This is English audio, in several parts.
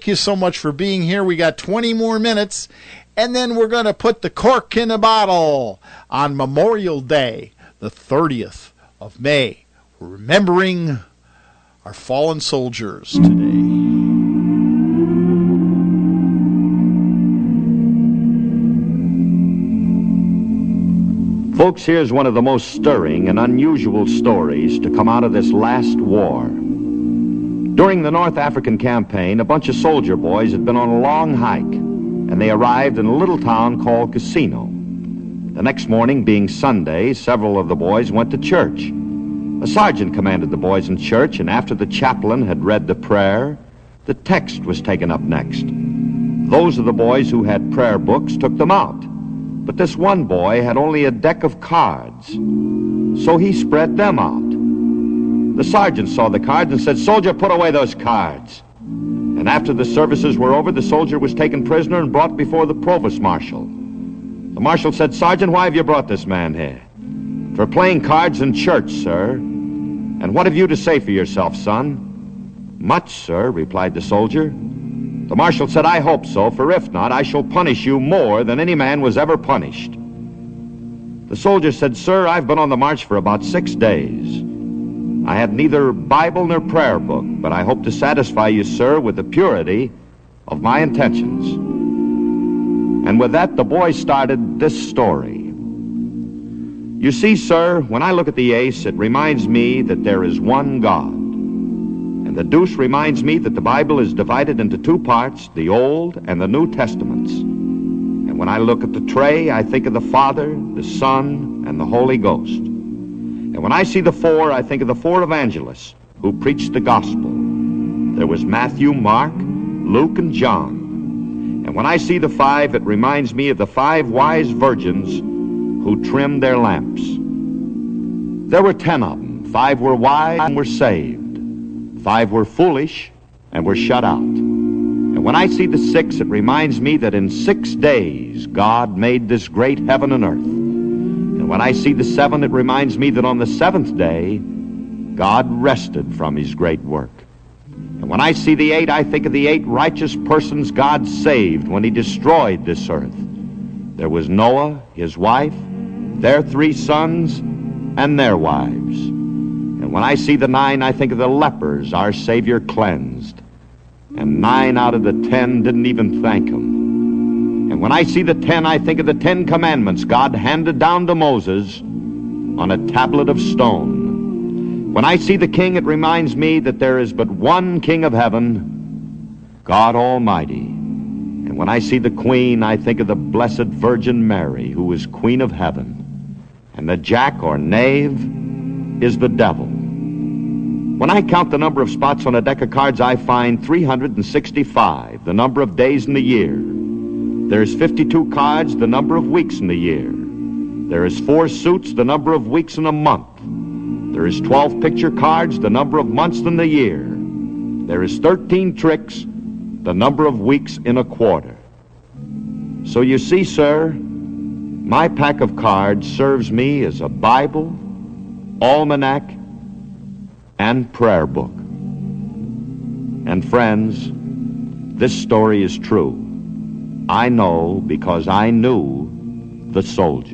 you so much for being here. We got 20 more minutes, and then we're going to put the cork in the bottle on Memorial Day, the 30th of May. We're remembering our fallen soldiers today. Folks, here's one of the most stirring and unusual stories to come out of this last war. During the North African campaign, a bunch of soldier boys had been on a long hike, and they arrived in a little town called Casino. The next morning, being Sunday, several of the boys went to church. A sergeant commanded the boys in church, and after the chaplain had read the prayer, the text was taken up next. Those of the boys who had prayer books took them out. But this one boy had only a deck of cards, so he spread them out. The sergeant saw the cards and said, "Soldier, put away those cards." And after the services were over, the soldier was taken prisoner and brought before the provost marshal. The marshal said, "Sergeant, why have you brought this man here?" "For playing cards in church, sir." "And what have you to say for yourself, son?" "Much, sir," replied the soldier. The marshal said, "I hope so, for if not, I shall punish you more than any man was ever punished." The soldier said, "Sir, I've been on the march for about 6 days. I have neither Bible nor prayer book, but I hope to satisfy you, sir, with the purity of my intentions." And with that, the boy started this story. "You see, sir, when I look at the ace, it reminds me that there is one God. And the deuce reminds me that the Bible is divided into 2 parts, the Old and the New Testaments. And when I look at the tray, I think of the Father, the Son, and the Holy Ghost. And when I see the 4, I think of the 4 evangelists who preached the gospel. There was Matthew, Mark, Luke, and John. And when I see the 5, it reminds me of the 5 wise virgins who trimmed their lamps. There were 10 of them. 5 were wise and were saved. 5 were foolish and were shut out. And when I see the 6, it reminds me that in 6 days God made this great heaven and earth. And when I see the 7, it reminds me that on the 7th day God rested from his great work. And when I see the 8, I think of the 8 righteous persons God saved when he destroyed this earth. There was Noah, his wife, their 3 sons, and their wives. And when I see the 9, I think of the lepers our Savior cleansed. And 9 out of the 10 didn't even thank him. And when I see the 10, I think of the 10 commandments God handed down to Moses on a tablet of stone. When I see the king, it reminds me that there is but one King of heaven, God Almighty. And when I see the queen, I think of the Blessed Virgin Mary, who is Queen of heaven. And the jack or knave is the devil. When I count the number of spots on a deck of cards, I find 365, the number of days in the year. There's 52 cards, the number of weeks in the year. There is 4 suits, the number of weeks in a month. There is 12 picture cards, the number of months in the year. There is 13 tricks, the number of weeks in a quarter. So you see, sir, my pack of cards serves me as a Bible, almanac, and prayer book. And friends, this story is true. I know because I knew the soldier.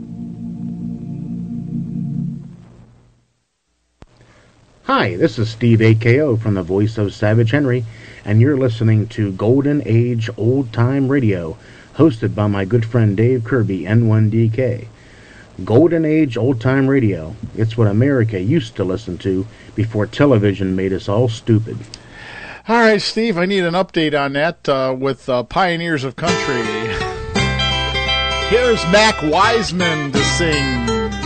Hi, this is Steve AKO from the voice of Savage Henry, and you're listening to Golden Age Old Time Radio, hosted by my good friend Dave Kirby, N1DK. Golden Age Old Time Radio. It's what America used to listen to before television made us all stupid. All right, Steve, I need an update on that with Pioneers of Country. Here's Mac Wiseman to sing.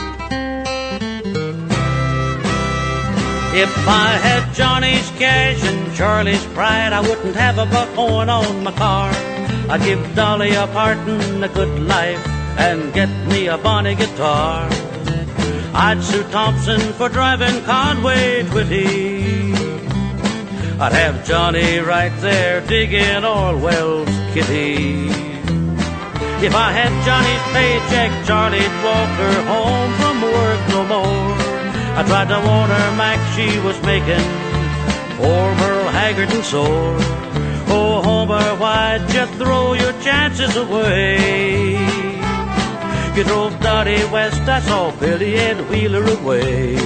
If I had Johnny's cash and Charlie's pride, I wouldn't have a buck going on my car. I'd give Dolly a partin', a good life, and get me a bonny guitar. I'd sue Thompson for driving Conway Twitty. I'd have Johnny right there digging oil wells kitty. If I had Johnny's paycheck, Charlie'd walk her home from work no more. I tried to warn her Mac she was making poor Merle haggard and sore. Oh, why'd you throw your chances away? You drove Dottie west, I saw Billy and Wheeler away.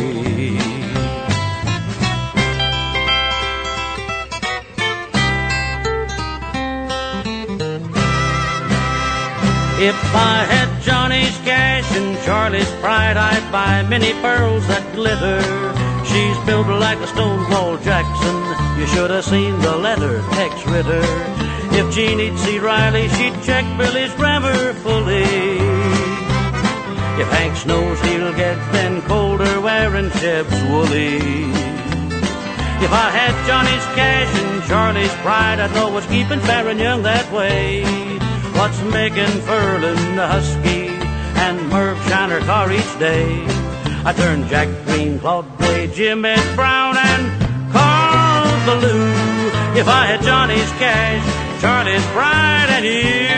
If I had Johnny's cash and Charlie's pride, I'd buy many pearls that glitter. She's built like a Stonewall Jackson. You should have seen the letter, Tex Ritter. If Jeannie'd see Riley, she'd check Billy's grammar fully. If Hank knows he'll get then colder wearing Sheb's woolly. If I had Johnny's cash and Charlie's pride, I'd know what's keeping Farron Young that way. What's making Furlan the Husky and Merv shine her car each day. I turned Jack Green, Claude Blade, Jim Ed Brown, and Carl Ballou. If I had Johnny's cash, Charlie's pride, and you,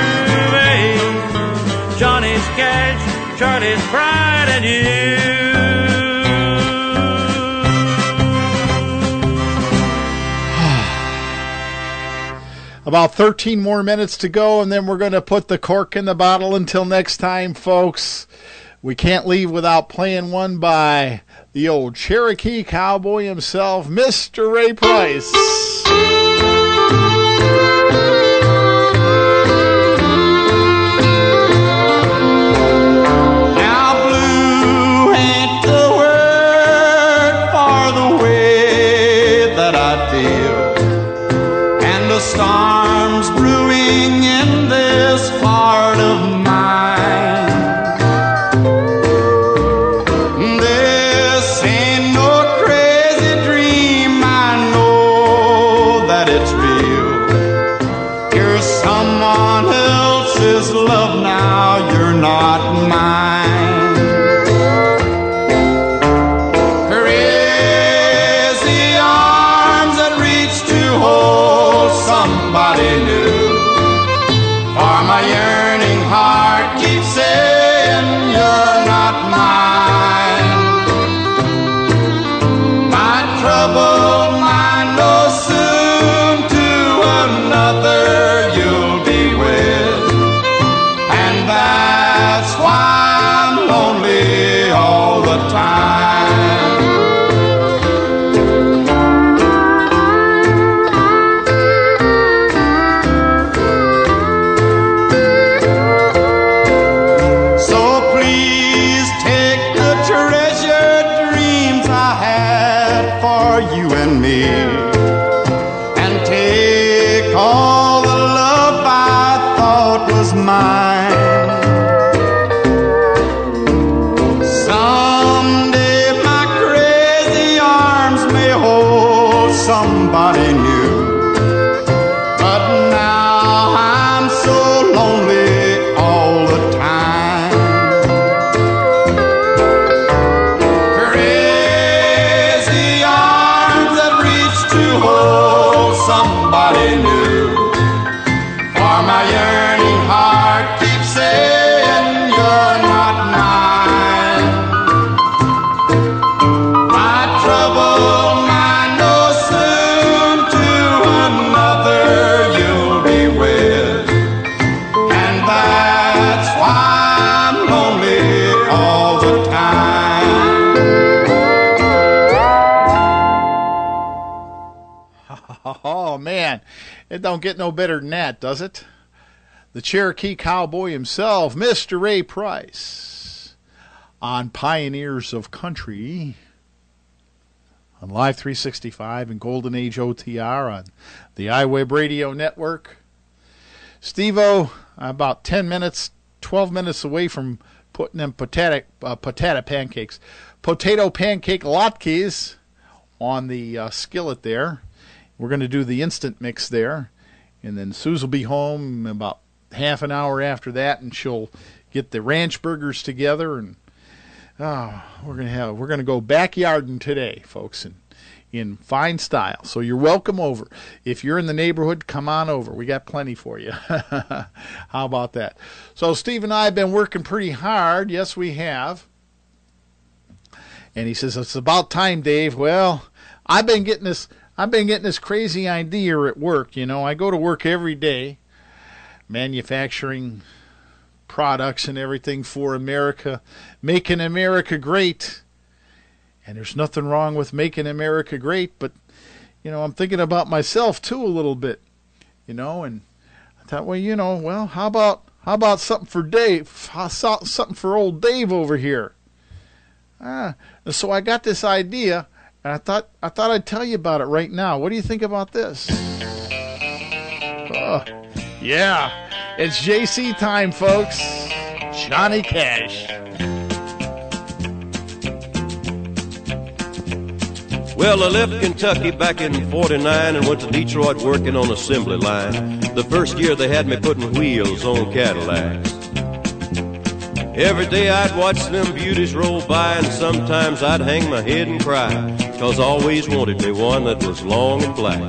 babe. Johnny's cash, Charlie's pride, and you. About 13 more minutes to go, and then we're going to put the cork in the bottle. Until next time, folks, we can't leave without playing one by the old Cherokee cowboy himself, Mr. Ray Price. Now blue ain't the word for the way that I feel, and the storm's brewing in this heart of mine. This ain't no crazy dream, I know that it's real. You're someone else's love now, you're not mine. Crazy arms that reach to hold somebody new. For my yearning heart keeps saying you're not mine. My troubled mind knows soon to another you'll be with, and that's why I'm lonely all the time. So please take the treasured dreams I had for you and me, and take all the love I thought was mine. Someday my crazy arms may hold somebody new, but now I'm so lonely all the time. Crazy arms that reach to hold somebody new. For my yearning heart keeps saying you're not mine. My troubled mind knows soon to another you'll be with, and that's why I'm lonely all the time. Oh, man. It don't get no better than that, does it? The Cherokee cowboy himself, Mr. Ray Price, on Pioneers of Country, on Live 365 and Golden Age OTR on the iWeb Radio Network. Steve-O, about 10 minutes, 12 minutes away from putting them potato pancake latkes on the skillet there. We're going to do the instant mix there, and then Suze will be home about half an hour after that, and she'll get the ranch burgers together, and we're going to go backyarding today, folks, in fine style. So you're welcome over. If you're in the neighborhood, come on over. We got plenty for you. How about that? So Steve and I have been working pretty hard. Yes, we have. And he says, it's about time, Dave. Well, I've been getting this. I've been getting this crazy idea at work. You know, I go to work every day, manufacturing products and everything for America, making America great. And there's nothing wrong with making America great, but, you know, I'm thinking about myself too a little bit, you know, and I thought, well, you know, well, how about something for Dave, something for old Dave over here? And so I got this idea, and I thought I'd tell you about it right now. What do you think about this? Yeah, it's JC time, folks. Johnny Cash. Well, I left Kentucky back in 49 and went to Detroit working on assembly line. The first year they had me putting wheels on Cadillacs. Every day I'd watch them beauties roll by, and sometimes I'd hang my head and cry, 'cause I always wanted me one that was long and black.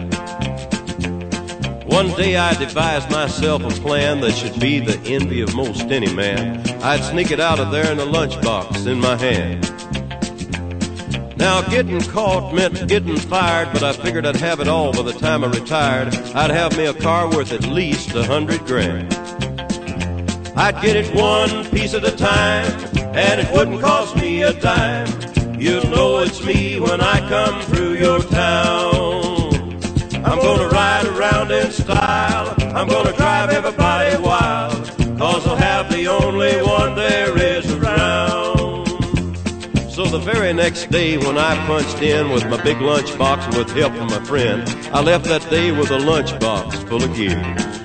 One day I devised myself a plan that should be the envy of most any man. I'd sneak it out of there in a lunchbox in my hand. Now, getting caught meant getting fired, but I figured I'd have it all by the time I retired. I'd have me a car worth at least $100 grand. I'd get it one piece at a time, and it wouldn't cost me a dime. You'll know it's me when I come through your town. I'm gonna ride around in style, I'm gonna drive everybody wild, 'cause I'll have the only one there is around. So the very next day when I punched in with my big lunchbox and with help from my friend, I left that day with a lunchbox full of gears.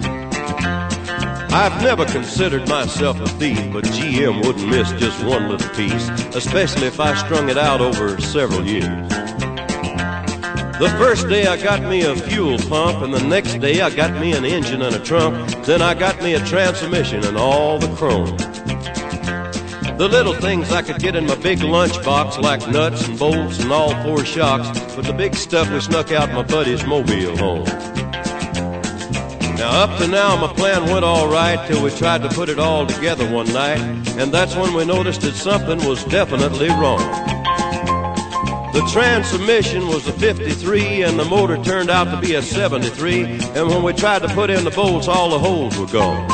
I've never considered myself a thief, but GM wouldn't miss just one little piece, especially if I strung it out over several years. The first day I got me a fuel pump, and the next day I got me an engine and a trunk, then I got me a transmission and all the chrome. The little things I could get in my big lunchbox, like nuts and bolts and all four shocks, but the big stuff we snuck out my buddy's mobile home. Now up to now my plan went all right till we tried to put it all together one night, and that's when we noticed that something was definitely wrong. The transmission was a 53 and the motor turned out to be a 73, and when we tried to put in the bolts, all the holes were gone.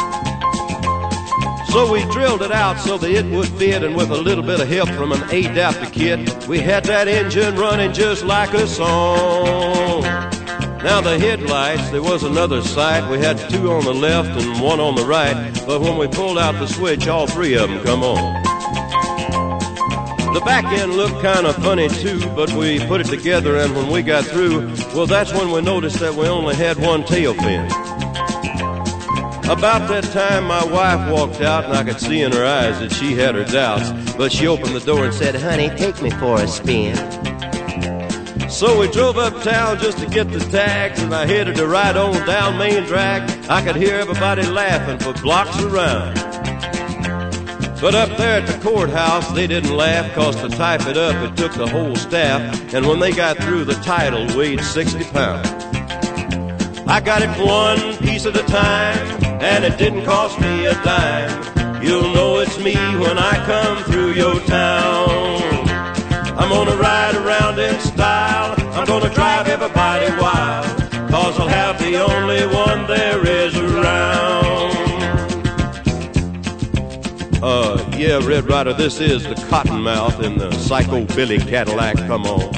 So we drilled it out so that it would fit, and with a little bit of help from an adapter kit, we had that engine running just like a song. Now the headlights, there was another sight. We had two on the left and one on the right, but when we pulled out the switch, all three of them come on. The back end looked kind of funny too, but we put it together, and when we got through, well, that's when we noticed that we only had one tail fin. About that time, my wife walked out, and I could see in her eyes that she had her doubts, but she opened the door and said, "Honey, take me for a spin." So we drove uptown just to get the tags, and I headed to ride on down Main Drag. I could hear everybody laughing for blocks around. But up there at the courthouse, they didn't laugh, 'cause to type it up, it took the whole staff, and when they got through, the title weighed 60 pounds. I got it one piece at a time, and it didn't cost me a dime. You'll know it's me when I come through your town. I'm gonna ride around in style, I'm gonna drive everybody wild, 'cause I'll have the only one there is around. Yeah, Red Rider, this is the Cottonmouth in the Psycho Billy Cadillac, come on.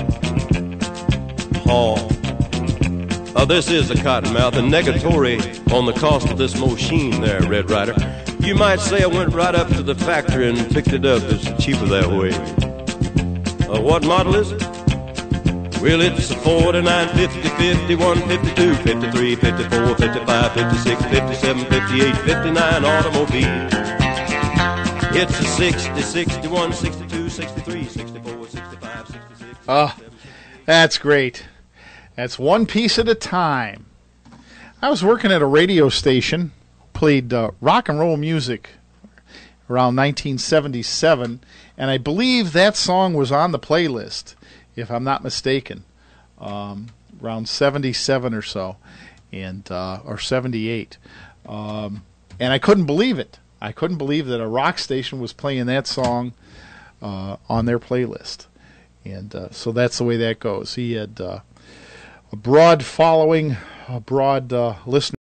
This is the Cottonmouth, and negatory on the cost of this machine there, Red Rider. You might say I went right up to the factory and picked it up. It's cheaper that way. What model is it? Well, it's a 49, 50, 51, 52, 53, 54, 55, 56, 57, 58, 59 automobile. It's a 60, 61, 62, 63, 64, 65, 66. Oh, that's great. That's one piece at a time. I was working at a radio station, played rock and roll music around 1977, and I believe that song was on the playlist, if I'm not mistaken, around 77 or so, and or 78. And I couldn't believe it. I couldn't believe that a rock station was playing that song on their playlist. And so that's the way that goes. He had broad following, a broad listener